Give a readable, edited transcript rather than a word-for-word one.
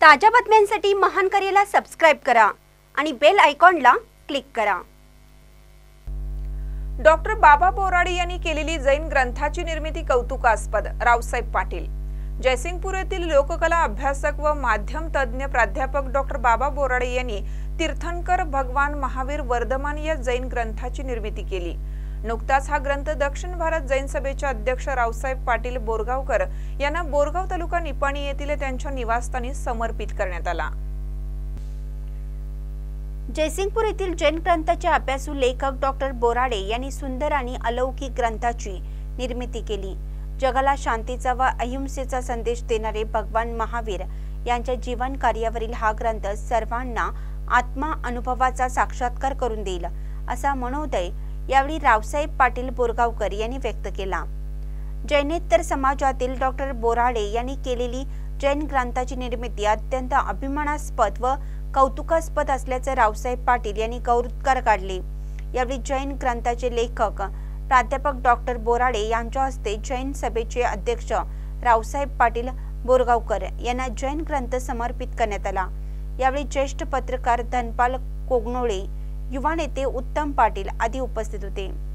ताज्या बातम्यांसाठी महान करेला सबस्क्राइब करा आणि बेल आयकॉनला क्लिक करा। डॉक्टर बाबा बोराडे यांनी केलेली जैन ग्रंथाची निर्मिती कौतुकास्पद। रावसाहेब पाटील। जयसिंगपूर येथील लोककला अभ्यासक व माध्यम तज्ञ प्राध्यापक डॉक्टर बाबा बोराडे यांनी तीर्थंकर भगवान महावीर वर्धमान या जैन ग्रंथाची निर्मिती केली। नुकताच हा ग्रंथ दक्षिण भारत जैन सभेचे अध्यक्ष रावसाहेब पाटील बोरगावकर यांना बोरगाव तालुका निपाणी येथील त्यांच्या निवासस्थानी समर्पित करण्यात आला। जयसिंगपूर येथील जैन ग्रंथाचे अभ्यासू लेखक डॉक्टर बोराडे यांनी सुंदर आणि अलौकिक ग्रंथाची निर्मिती केली। जगाला शांतीचा व अहिंसेचा संदेश देणारे भगवान महावीर यांच्या जीवन कार्यावरील हा ग्रंथ सर्वांना आत्मा अनुभवाचा साक्षात्कार करून देईल असा मनोदय यावेळी रावसाहेब पाटील बोरगावकर यांनी व्यक्त केला। जैनेतर समाजातील डॉक्टर बोराडे यांनी केलेली जैन ग्रंथाची निर्मिती अत्यंत अभिमानास्पद व कौतुकास्पद असल्याचे रावसाहेब पाटील यांनी कौतुकार काढले। यावेळी जैन ग्रंथाचे लेखक प्राध्यापक डॉक्टर बोराडे यांच्या हस्ते जैन सभेचे अध्यक्ष रावसाहेब पाटील बोरगावकर यांना जैन ग्रंथ समर्पित करण्यात आला। यावेळी ज्येष्ठ पत्रकार धनपाल कोगनोळे, युवा नेते उत्तम पाटील आदी उपस्थित होते।